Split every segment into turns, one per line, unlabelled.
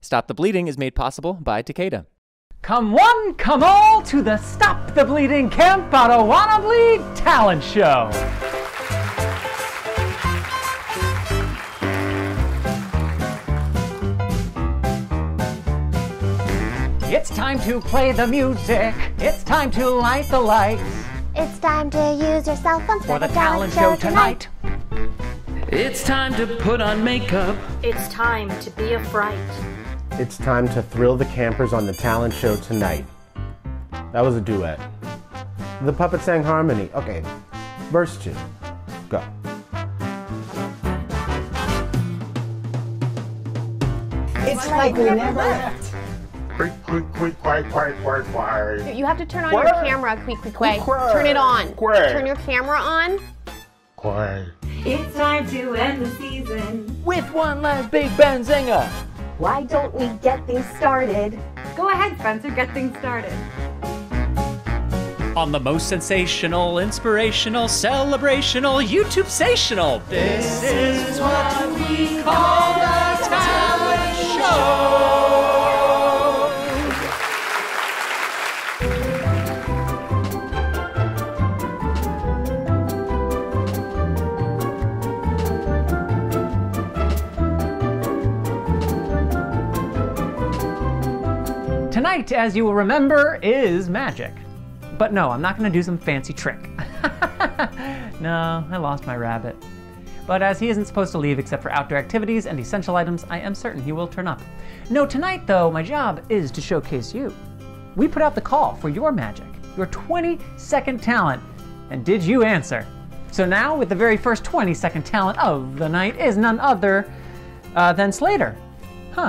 Stop the Bleeding is made possible by Takeda.
Come one, come all to the Stop the Bleeding Camp Adonwanableed talent show. It's time to play the music. It's time to light the lights.
It's time to use your cell phones
for the talent show tonight.
It's time to put on makeup.
It's time to be a fright.
It's time to thrill the campers on the talent show tonight. That was a duet. The puppet sang harmony. Okay, verse 2. Go.
It's like we never left.
You have to turn on your camera, Quay. Turn it on. Turn your camera on.
It's time to end the season
with one last Big Benzinga.
Why don't we get things started?
Go ahead, Spencer, get things started.
On the most sensational, inspirational, celebrational, YouTube-sational. This is what we call a talent show. Tonight, as you will remember, is magic. But no, I'm not gonna do some fancy trick. No, I lost my rabbit. But as he isn't supposed to leave except for outdoor activities and essential items, I am certain he will turn up. No, tonight though, my job is to showcase you. We put out the call for your magic, your 20-second talent, and did you answer? So now, with the very first 20-second talent of the night is none other than Slater. Huh.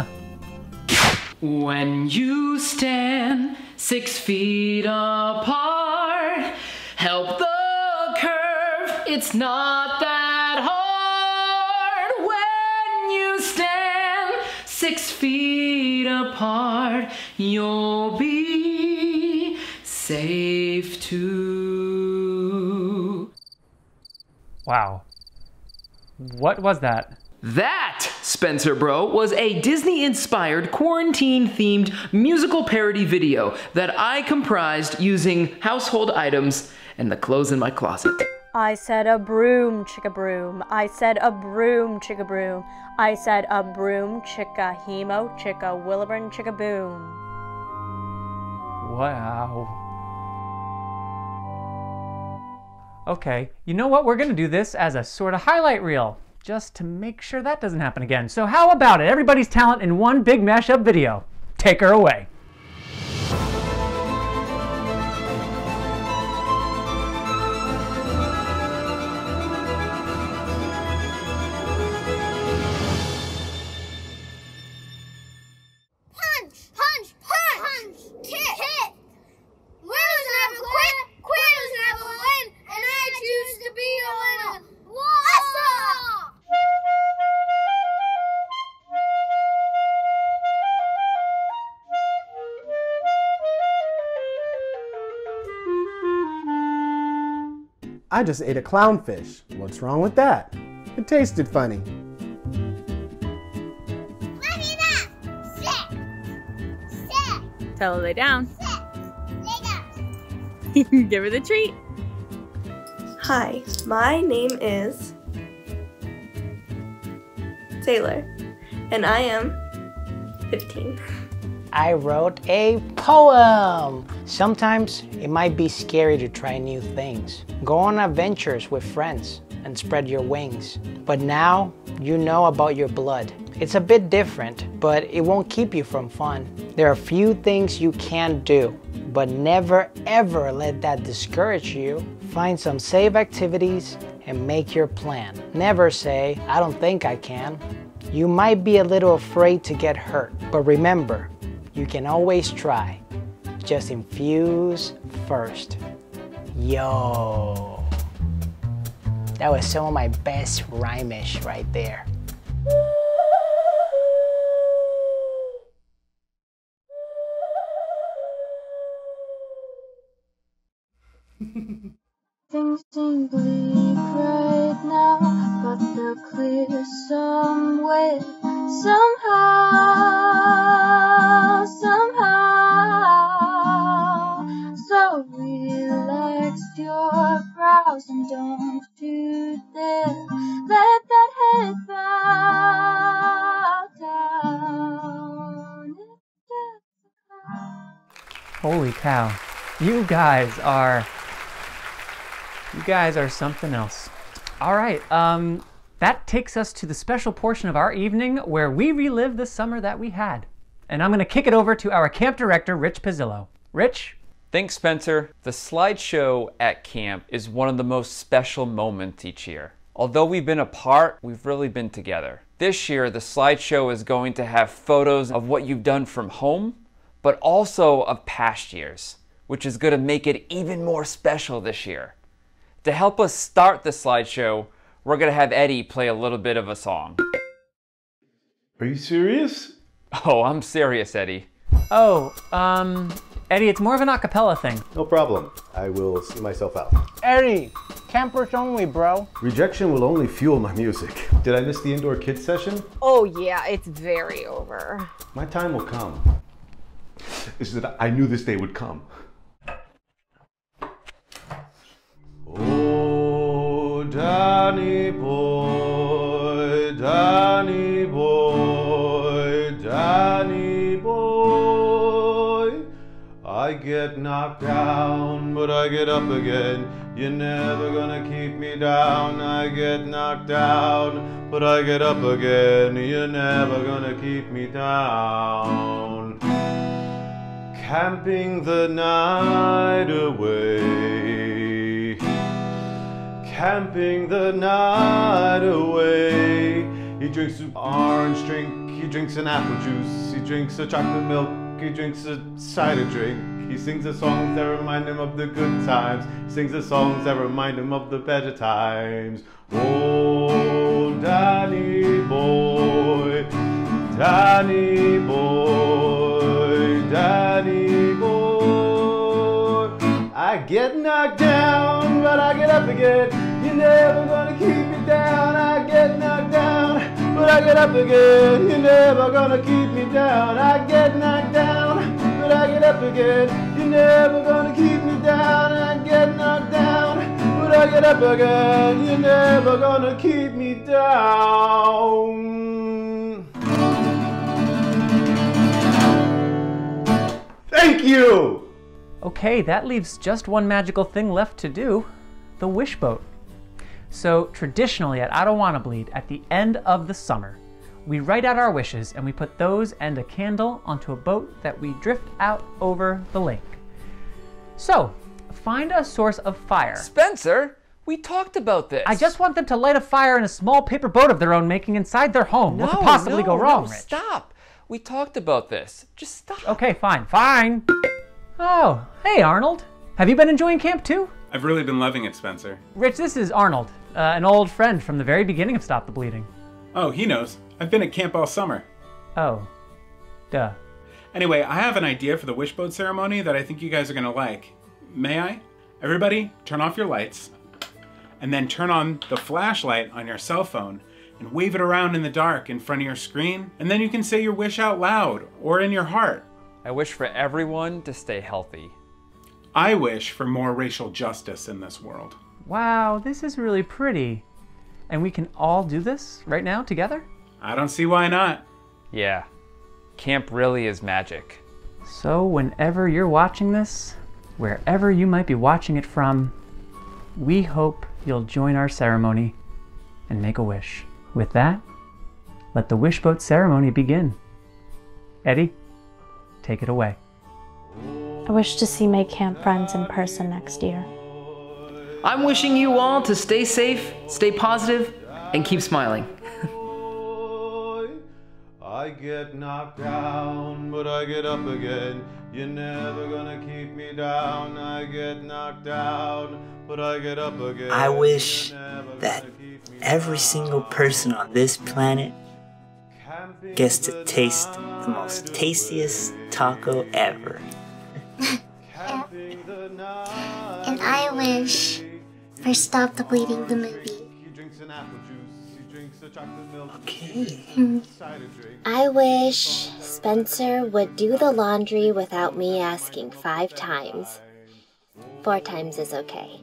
When you stand 6 feet apart, help the curve, it's not that hard. When you stand 6 feet apart, you'll be safe too.
Wow. What was that?
That, Spencer Bro, was a Disney-inspired, quarantine-themed musical parody video that I comprised using household items and the clothes in my closet.
I said a broom, chicka broom. I said a broom, chicka broom. I said a broom, chicka hemo, chicka wilburn, chicka boom.
Wow. Okay, you know what? We're gonna do this as a sort of highlight reel, just to make sure that doesn't happen again. So how about it? Everybody's talent in one big mashup video. Take her away.
Punch! Punch! Punch! Hit! Hit! Win doesn't have a quit! Quit doesn't have a win! And I choose to be a winner! Awesome!
I just ate a clownfish. What's wrong with that? It tasted funny.
Let me back! Sit! Sit!
Tell her lay down.
Sit! Lay down!
Give her the treat.
Hi, my name is Taylor, and I am 15.
I wrote a poem. Sometimes it might be scary to try new things. Go on adventures with friends and spread your wings. But now you know about your blood. It's a bit different, but it won't keep you from fun. There are few things you can't do, but never ever let that discourage you. Find some safe activities and make your plan. Never say, I don't think I can. You might be a little afraid to get hurt, but remember, you can always try. Just infuse first. Yo. That was some of my best rhymish right there.
Things seem bleak right now, but they'll clear some way, somehow.
Holy cow. You guys are something else. All right, that takes us to the special portion of our evening where we relive the summer that we had. And I'm gonna kick it over to our camp director, Rich Pizzillo. Rich?
Thanks, Spencer. The slideshow at camp is one of the most special moments each year. Although we've been apart, we've really been together. This year, the slideshow is going to have photos of what you've done from home, but also of past years, which is going to make it even more special this year. To help us start the slideshow, we're going to have Eddie play a little bit of a song.
Are you serious?
Oh, I'm serious, Eddie.
Oh, Eddie, it's more of an a cappella thing.
No problem. I will see myself out.
Eddie, campers only, bro.
Rejection will only fuel my music. Did I miss the indoor kids session?
Oh yeah, it's very over.
My time will come. It's that I knew this day would come. Oh, Danny boy, Danny boy, Danny boy. I get knocked down, but I get up again. You're never gonna keep me down. I get knocked down, but I get up again. You're never gonna keep me down. Camping the night away. Camping the night away. He drinks an orange drink, he drinks an apple juice, he drinks a chocolate milk, he drinks a cider drink. He sings the songs that remind him of the good times. He sings the songs that remind him of the better times. Oh, Danny boy, Danny boy, Danny boy. I get knocked down, but I get up again. You're never gonna keep me down. I get knocked down, but I get up again. You're never gonna keep me down. I get knocked down, but I get up again. You're never gonna keep me down. I get knocked down, but I get up again. You're never gonna keep me down. Thank you!
Okay, that leaves just one magical thing left to do, the wish boat. So traditionally at Adonwanableed, at the end of the summer, we write out our wishes and we put those and a candle onto a boat that we drift out over the lake. So, find a source of fire.
Spencer, we talked about this.
I just want them to light a fire in a small paper boat of their own making inside their home. What could possibly go wrong, Rich?
Stop. We talked about this. Just stop.
Okay, fine, fine. Oh, hey Arnold. Have you been enjoying camp too?
I've really been loving it, Spencer.
Rich, this is Arnold, an old friend from the very beginning of Stop the Bleeding.
Oh, he knows. I've been at camp all summer.
Oh, duh.
Anyway, I have an idea for the wishboat ceremony that I think you guys are gonna like. May I? Everybody, turn off your lights, and then turn on the flashlight on your cell phone and wave it around in the dark in front of your screen, and then you can say your wish out loud or in your heart.
I wish for everyone to stay healthy.
I wish for more racial justice in this world.
Wow, this is really pretty. And we can all do this right now together?
I don't see why not.
Yeah, camp really is magic.
So whenever you're watching this, wherever you might be watching it from, we hope you'll join our ceremony and make a wish. With that, let the wishboat ceremony begin. Eddie, take it away.
I wish to see my camp friends in person next year.
I'm wishing you all to stay safe, stay positive, and keep smiling.
I get knocked down, but I get up again. You're never gonna keep me down. I get knocked down, but I get up again.
I wish that every single person on this planet gets to taste the most tastiest taco ever.
And I wish for Stop the Bleeding the movie.
Okay.
I wish Spencer would do the laundry without me asking 5 times. 4 times is okay.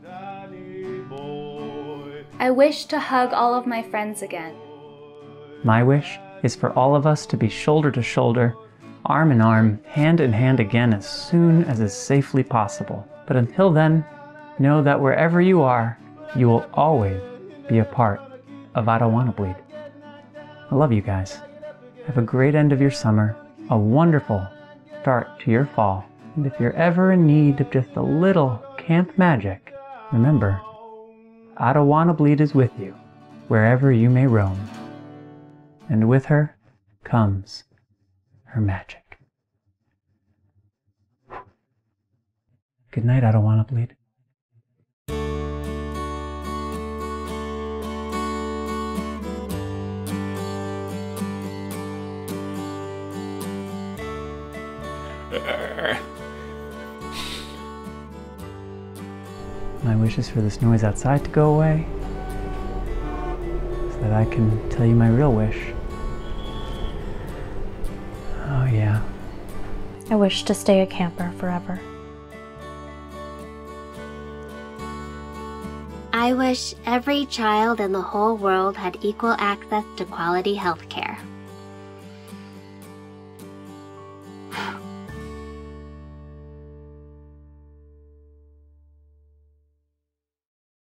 I wish to hug all of my friends again.
My wish is for all of us to be shoulder to shoulder arm in arm, hand in hand again as soon as is safely possible. But until then, know that wherever you are, you will always be a part of Adonwanableed. I love you guys. Have a great end of your summer, a wonderful start to your fall, and if you're ever in need of just a little camp magic, remember, Adonwanableed is with you, wherever you may roam. And with her comes her magic. Good night, Adonwanableed. My wish is for this noise outside to go away, so that I can tell you my real wish. Oh yeah.
I wish to stay a camper forever.
I wish every child in the whole world had equal access to quality health care.